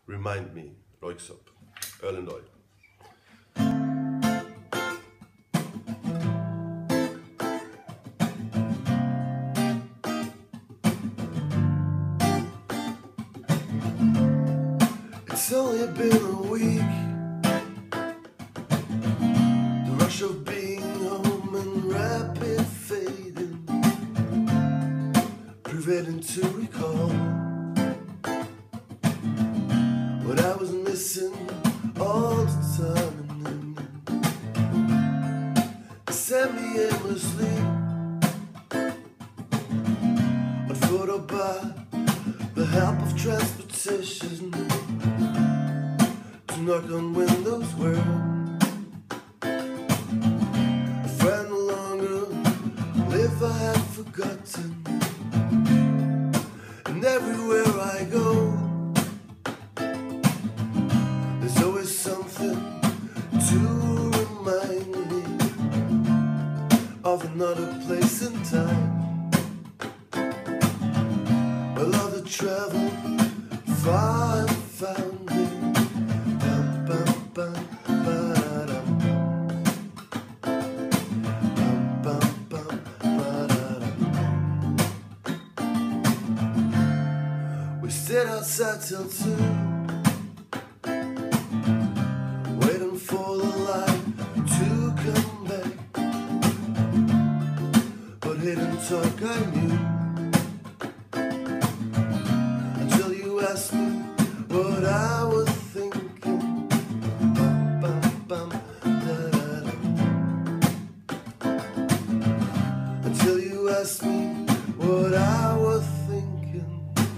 Remind Me, Röyksopp, Ölendoy. It's only been a week, the rush of being home and rapid fading, preventing to recall what I was missing all the time. And semi-aimlessly, I'd photo by the help of transportation to knock on windows where a friend no longer live. I had forgotten, and everywhere I go, there's always something to remind me of another place and time. I love to travel far and found me. Bum, bum, bum, ba-da-dum. Bum, bum, bum, ba-da-dum. We stayed outside till 2, waiting for the light to come back. But hidden talk I knew, until you asked me what I was thinking. Bum, bum, bum, da-da-da. Until you asked me what I was thinking.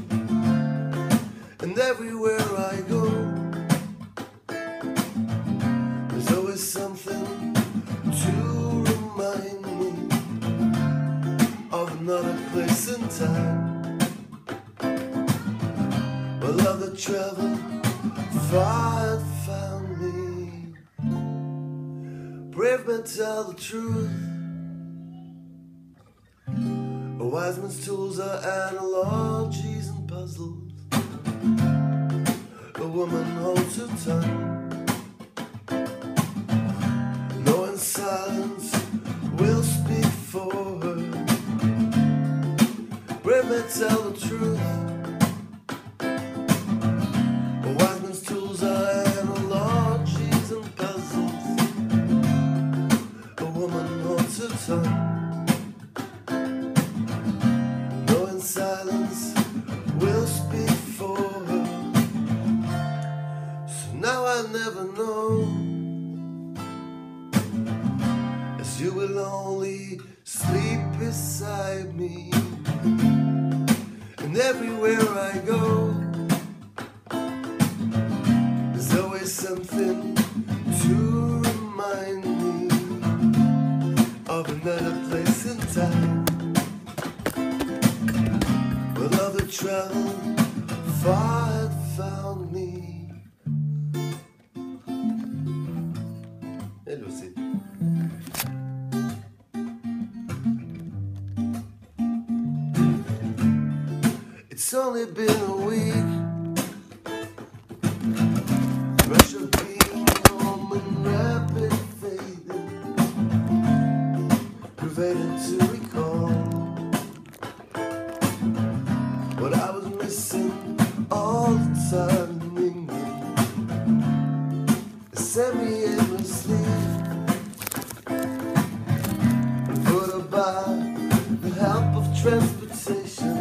And everywhere I go, there's always something to remind me of another place and time. My love that traveled far and found me. Brave men tell the truth. A wise man's tools are analogies and puzzles. A woman holds her tongue, knowing silence will speak for her. Brave men tell the truth. A wise man's tools are analogies and puzzles. A woman holds her tongue, knowing silence will speak for her. So now I never know, as you will only sleep beside me. And everywhere I go, there's always something to remind me of another place and time. Well, love that traveled far had found me. Hey, Lucy. It's only been a week, rush of being home and rapid fading, pervading to recall what I was missing all the time in England. Semi-aimlessly, photo by the help of transportation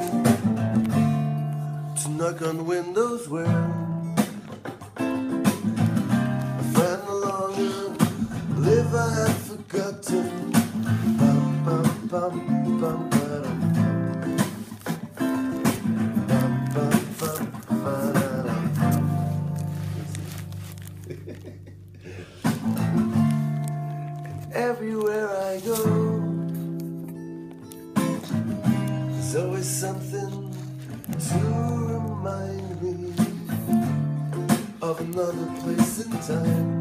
to knock on windows where a friend no longer live. I had forgotten. Bum, bum, bum, bum, ba-dum. Bum, bum, bum, ba-da-dum. And everywhere I go, there's always something to remind me of another place and time.